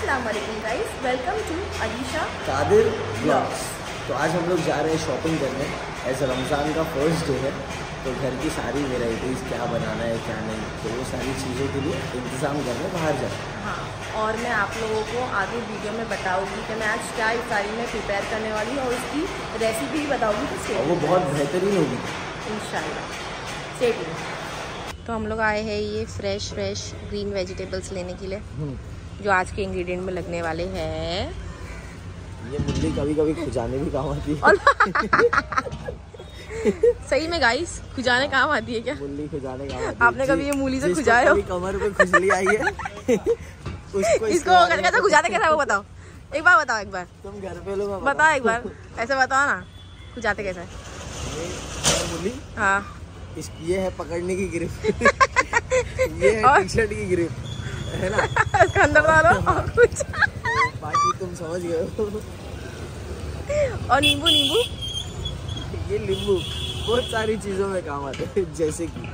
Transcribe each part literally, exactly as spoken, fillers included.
अस्सलाम वालेकुम guys, welcome to Alisha Qadir blogs. तो आज हम लोग जा रहे हैं शॉपिंग करने। ऐसे रमज़ान का फर्स्ट डे है, तो घर की सारी वेराइटीज़ क्या बनाना है क्या नहीं, तो वो सारी चीज़ों के लिए इंतज़ाम करने बाहर जाए। हाँ, और मैं आप लोगों को आगे वीडियो में बताऊंगी कि मैं आज क्या इफ्तारी में प्रिपेयर करने वाली हूँ और उसकी रेसिपी भी बताऊंगी, तो और वो बहुत बेहतरीन होगी इंशाल्लाह। Stay tuned. तो हम लोग आए हैं ये फ्रेश फ्रेश ग्रीन वेजिटेबल्स लेने के लिए, जो आज के इंग्रेडिएंट में लगने वाले हैं। ये मुल्ली कभी कभी खुजाने भी काम आती है। सही में गाइस, खुजाने काम आती है क्या? मुल्ली खुजाने काम आती है। आपने कभी ये मूली से खुजाए हो? कमर पे खुजली आई है उसको इसको कैसे खुजाते कैसे वो बताओ, एक बार बताओ, एक बार तुम घर पे लोग बताओ, एक बार ऐसे बताओ ना, खुजाते कैसे? मुल्ली, हाँ इस ये है पकड़ने की ग्रिप ये है टी शर्ट की ग्रिप है ना, इसके अंदर डालो और कुछ बाकी तुम समझ गए हो। और नींबू नींबू ये नींबू बहुत सारी चीजों में काम आते हैं, जैसे कि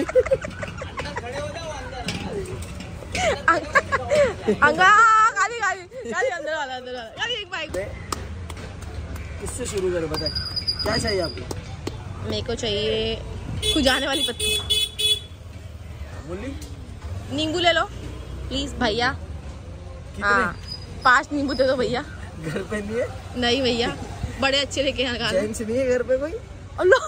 अंगा खाली खाली खाली अंदर वाला अंदर वाला खाली एक बाइक। किससे शुरू करें, बताएं क्या चाहिए आपको? मेरे को चाहिए खुजाने वाली पत्ती, मुल्ली, नींबू ले लो प्लीज भैया। हाँ, पांच नींबू दे दो भैया। घर पे नहीं है? नहीं भैया, बड़े अच्छे लेके यहाँ खाने। जेंट्स नहीं है घर पे कोई? अल्लाह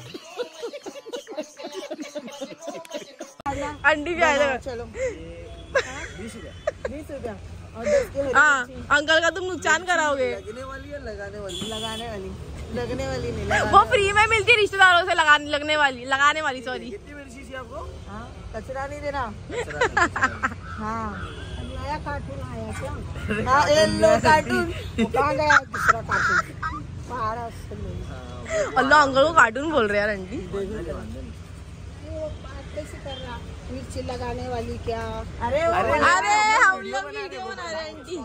अंडी भी आएगा। चलो बीस रुपया। हाँ, अंकल का तुम नुकसान कराओगे। लगने वाली है लगाने वाली? लगाने वाली लगने वाली नहीं, लगाने वो फ्री में मिलती है रिश्तेदारों से, लगाने लगने वाली लगाने वाली सॉरी। कितनी मिर्ची चाहिए आपको? हाँ, कचरा नहीं देना। हाँ, नया कार्टून आया क्या? हाँ, येलो कार्टून। वो कहाँ गया दूसरा कार्टून? बाहर से ले। अल्लाह, अंकल को कार्टून बोल रहे हैं यार आंटी। वो बात कैसे कर रहा? मिर्ची लगाने वाली क्या? अरे अरे हम लोग वीडियो बना रहे हैं आंटी।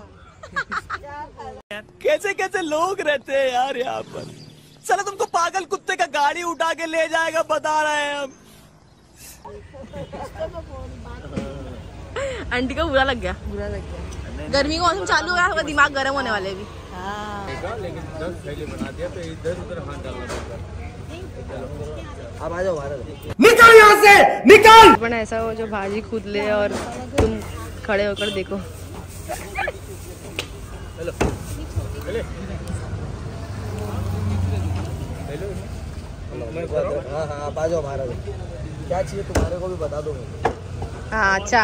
कैसे कैसे लोग रहते हैं यार यहाँ पर। चलो तुमको पागल कुत्ते का गाड़ी उठा के ले जाएगा, बता रहे हैं हम। आंटी को बुरा लग गया, बुरा लग गया। गर्मी का मौसम चालू हो गया, उसका दिमाग गर्म होने वाले भी। हाँ, लेकिन दस थैली बना दिया तो इधर उधर हाथ डालना पड़ता। अब आ जाओ भारत, निकल यहाँ से निकल। पण ऐसा हो जो भाजी खुद ले और तुम खड़े होकर देखो। हेलो हेलो हेलो, हाँ हाँ आप आ जाओ भारत। क्या चाहिए तुम्हारे को भी बता दो। हाँ अच्छा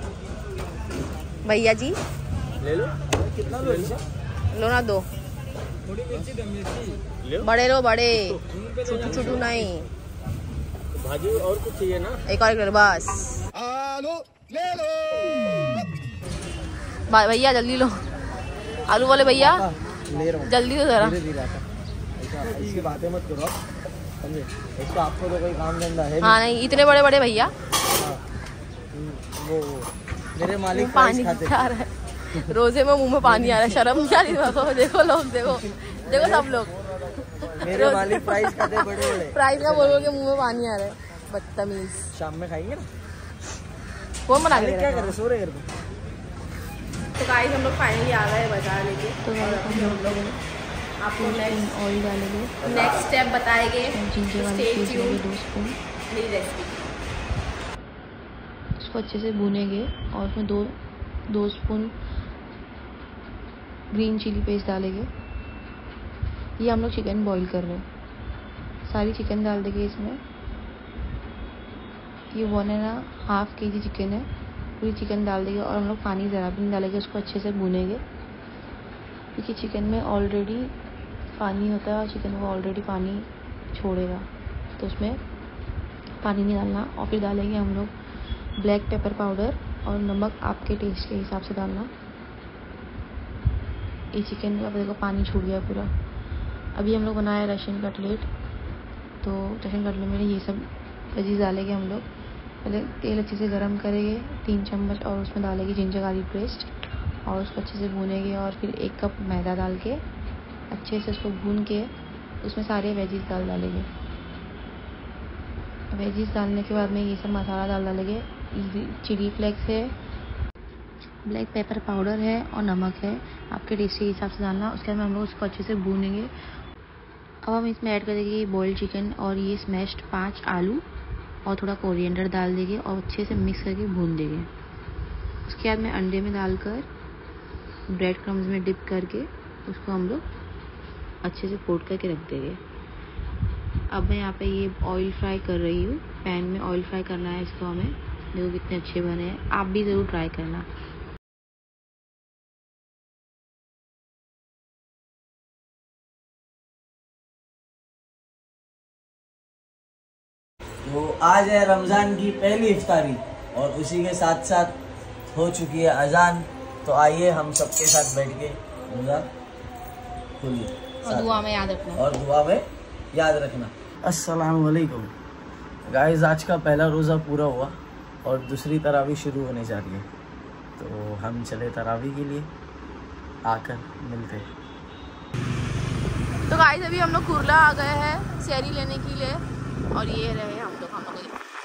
भैया जी, ले लो। कितना लो? लो ना दो, थोड़ी मिर्ची दो, मिर्ची बड़े लो बड़े, छोटू छोटू नहीं। भाजी और कुछ चाहिए ना? एक और एक बस। आलू ले लो भैया जल्दी लो, आलू वाले भैया ले रहा हूँ, जल्दी तो जरा। धीरे धीरे आता। ऐसी बातें मत करो समझे। एक तो आपको तो कोई काम धंधा है हाँ नहीं, इतने बड़े बड़े भैया। वो मेरे मालिक पानी खाते आ रहा है, रोजे में मुंह में पानी आ रहा है, शर्म नहीं आ रही? तो देखो लोग, देखो देखो सब लोग मेरे मालिक प्राइस खाते बड़े बड़े। प्राइस का बोल बोल के मुंह में पानी आ रहा है, बदतमीज। शाम में खाएंगे ना। कौन बना के क्या कर रहे, सो रहे घर पे? तो गाइस हम लोग फाइनली आ गए बाजार लेके, तो हम लोग आपको नेक्स्ट ऑयल डालेंगे, नेक्स्ट स्टेप बताएंगे। जिंजर वाली Stay पेस्ट tuned। लेंगे दो स्पून, मेरी रेसिपी उसको अच्छे से भूनेंगे और उसमें दो दो स्पून ग्रीन चिली पेस्ट डालेंगे। ये हम लोग चिकन बॉईल कर रहे हैं, सारी चिकन डाल देंगे इसमें। ये वन एंड हाफ के जी चिकन है, पूरी चिकन डाल देंगे और हम लोग पानी ज़रा भी नहीं डालेंगे, उसको अच्छे से भूनेंगे। क्योंकि चिकन में ऑलरेडी पानी होता है और चिकन वो ऑलरेडी पानी छोड़ेगा, तो उसमें पानी नहीं डालना। और फिर डालेंगे हम लोग ब्लैक पेपर पाउडर और नमक आपके टेस्ट के हिसाब से डालना। ये चिकन का देखो पानी छूट गया पूरा। अभी हम लोग बनाए रशियन कटलेट, तो रशियन कटलेट में ये सब वेजीज डालेंगे हम लोग। पहले तेल अच्छे से गरम करेंगे तीन चम्मच और उसमें डालेंगे जिंजर गार्लिक पेस्ट और उसको अच्छे से भूनेंगे। और फिर एक कप मैदा डाल के अच्छे से उसको भून के उसमें सारे वेजीज डाल डालेंगे। वेजीज डालने के बाद में ये सब मसाला डाल डालेंगे। चिली फ्लेक्स है, ब्लैक पेपर पाउडर है और नमक है, आपके टेस्ट के हिसाब से डालना। उसके बाद हम लोग उसको अच्छे से भूनेंगे। अब हम इसमें ऐड करेंगे बॉइल्ड चिकन और ये स्मैश्ड पाँच आलू और थोड़ा कोरिएंडर डाल देंगे और अच्छे से मिक्स करके भून देंगे। उसके बाद में अंडे में डालकर ब्रेड क्रम्स में डिप करके उसको हम लोग अच्छे से कोट करके रख देंगे। अब मैं यहाँ पे ये ऑयल फ्राई कर रही हूँ, पैन में ऑयल फ्राई करना है इसको हमें। देखो कितने अच्छे बने हैं, आप भी ज़रूर ट्राई करना। तो आज है रमज़ान की पहली इफ्तारी और उसी के साथ साथ हो चुकी है अजान। तो आइए हम सबके साथ बैठ के रोज़ा खोलिए और दुआ में याद रखना और दुआ में याद रखना। अस्सलाम वालेकुम गाइस, आज का पहला रोज़ा पूरा हुआ और दूसरी तरावी शुरू होने जा रही है। तो हम चले तरावी के लिए, आकर मिलते हैं। तो गाइस अभी हम लोग कुरला आ गए हैं सहरी लेने के लिए और ये रहे हम लोग हम लोग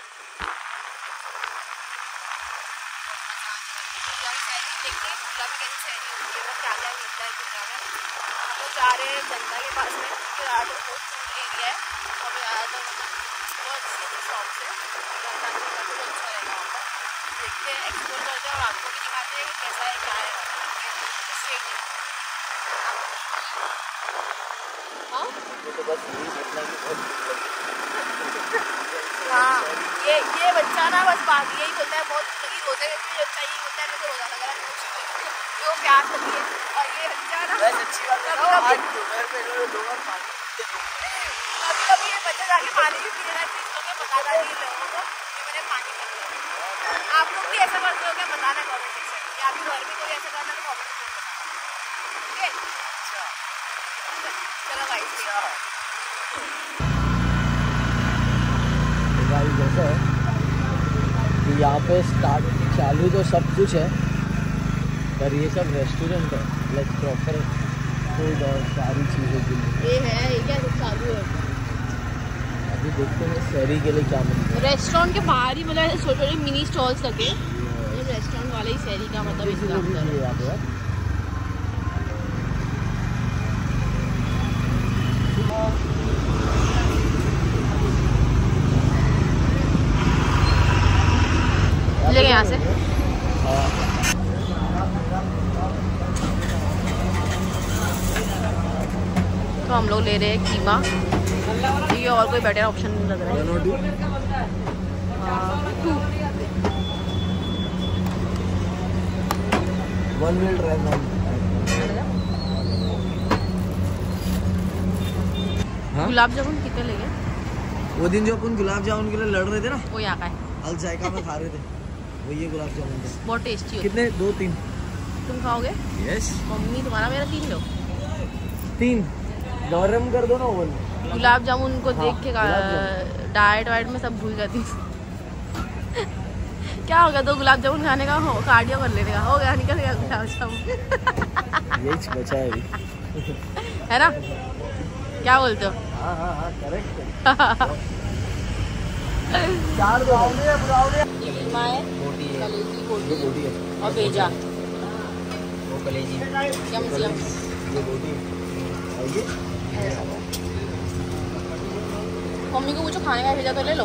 जा रहे हैं जनता के पास में। फिर आज एरिया है और ज़्यादातर बहुत अच्छी शॉप से जनता के पास बहुत अच्छा रहेगा वहाँ पर। देखते हैं, एक्सप्लोर करते हैं और आपको भी दिखाते हैं कि कैसा है क्या है। हाँ हाँ ये ये बच्चा ना बस बात यही बोलता है, बहुत कभी रोते हुए भी बच्चा यही बोलता है मुझे रोज़ा लग रहा है, जो प्यास लगी है। और ये बच्चा ना अच्छी बात है, आज दोपहर में इन्होंने दो बार पानी कभी कभी ये बच्चा जाके पानी भी पी रहा है, तो इसको बताना नहीं लोगों को कि मैंने पानी पी लिया। आप लोग भी ऐसा करते हो क्या, बताना कमेंट सेक्शन में। आपके घर में कोई ऐसा करना तो कमेंट सेक्शन में बताना। चलो गाइस जैसा है कि यहाँ पे स्टार्ट चालू तो सब कुछ है पर ये सब रेस्टोरेंट है, लाइक प्रॉपर फूड और सारी चीज़ों के लिए ये है। ये क्या सब चालू है अभी देखते हैं शहरी के लिए क्या मिलता है। रेस्टोरेंट के बाहर ही मतलब छोटे छोटे मिनी स्टॉल्स लगे, रेस्टोरेंट वाले ही शहरी का मतलब इस काम कर रहे हैं। ले यहाँ से तो हम लोग ले रहे हैं कीमा। ये और कोई बेटर ऑप्शन नहीं लग रहा है। वन मिनट रहना। गुलाब जामुन कितने ले गए? वो दिन जो अपन गुलाब जामुन के लिए लड़ रहे थे ना, वो यहाँ का है, अल जायका में खा रहे थे, वो ये गुलाब जामुन थे। बहुत टेस्टी होता है। कितने? दो तीन तुम खाओगे? यस। मम्मी तुम्हारा मेरा तीन लो। तीन गरम कर दो ना ओवन। गुलाब जामुन को हाँ, देख के डाइट वाइट में सब भूल जाती क्या हो गया? दो गुलाब जामुन खाने का हो, कार्डियो कर लेने का हो गया, निकल गया गुलाब जामुन। यही बचा है अभी है ना, क्या बोलते हो? हाँ हाँ हाँ करेक्ट। चार दो कीमा है, रोटी है, कलेजी बोटी रोटी है और भेजा वो कलेजी, यम यम। ये रोटी और ये मम्मी को पूछो खाने का भेजा तो ले लो।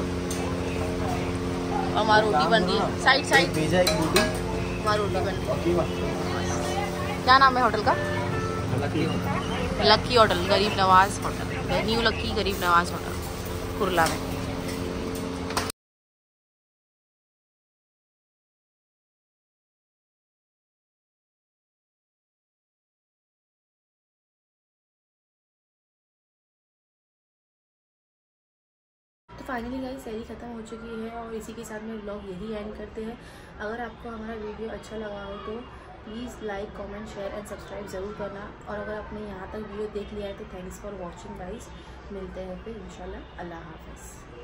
और हमारी रोटी बन रही है साइड साइड। भेजा एक रोटी, हमारी रोटी बन रही है। कीमा। क्या नाम है होटल का? लकी लक्की होटल, गरीब नवाज होटल, न्यू लक्की गरीब नवाज होटल कुरला में। तो फाइनली गाइस सहरी ख़त्म हो चुकी है और इसी के साथ में व्लॉग यही एंड करते हैं। अगर आपको हमारा वीडियो अच्छा लगा हो तो please like comment share and subscribe ज़रूर करना। और अगर आपने यहाँ तक वीडियो देख लिया है तो थैंक्स फॉर वॉचिंग गाइस। मिलते हैं फिर इंशाल्लाह। अल्लाह हाफ़िज़।